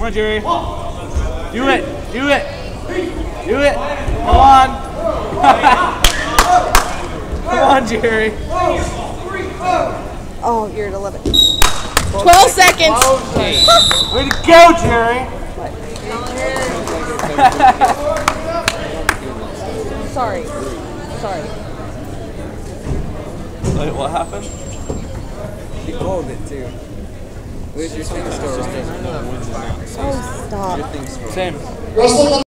on, Jerry. Do it. Do it. Do it. Come on. Come on, Jerry. Oh, you're at 11. 12 seconds. Way to go, Jerry. Sorry. Sorry. Wait, what happened? He called it too. Where's your thing store? Oh, stop. Same.